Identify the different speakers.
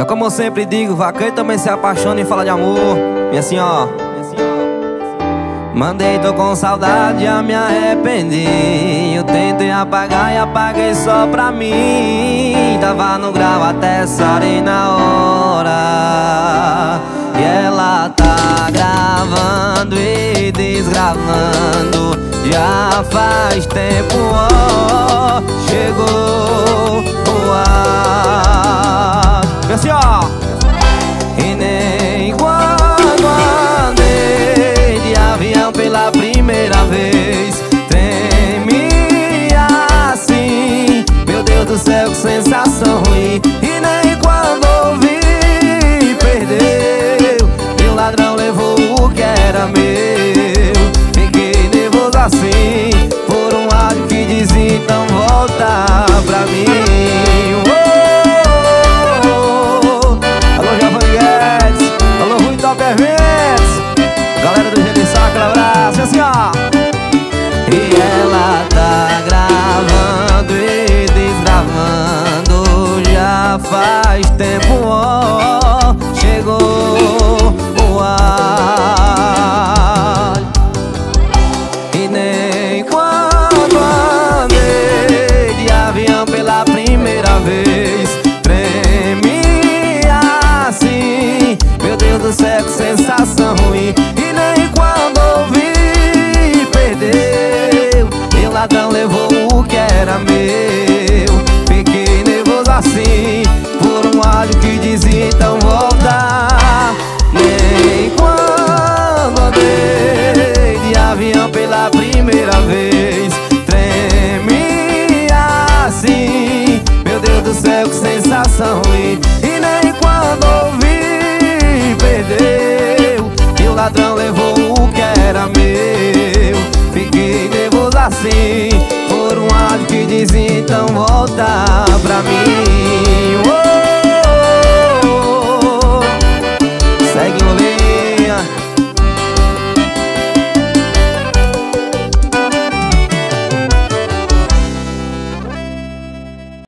Speaker 1: É como eu sempre digo, vaqueiro também se apaixona e fala de amor. E assim ó, mandei, tô com saudade, já me arrependi. Eu tentei apagar e apaguei só pra mim. Tava no grau até sarei na hora. E ela tá gravando e desgravando. Já faz tempo, ó, chegou o ar. E assim ó, e nem quando andei de avião pela primeira vez tremi assim. Meu Deus do céu, que sensação ruim. E nem quando ouvi perdeu, e o ladrão levou o que era meu. Fiquei nervoso assim por um áudio que dizia então volta pra mim. Galera do Gênio Sacra, abraço, assim ó. E ela tá gravando e desgravando. Já faz tempo, ó, chegou o ar. E nem quando andei de avião pela primeira vez tremi assim. Meu Deus do céu, que sensação ruim. E nem quando ouvi perdeu, e o ladrão levou o que era meu. Fiquei nervoso assim por um áudio que dizia então volta. Nem quando andei de avião pela primeira vez tremi assim. Meu Deus do céu, que sensação ruim. E nem quando ouvi perdeu, e o ladrão levou o que era meu. Fiquei nervoso assim por um áudio que dizia então volta pra mim.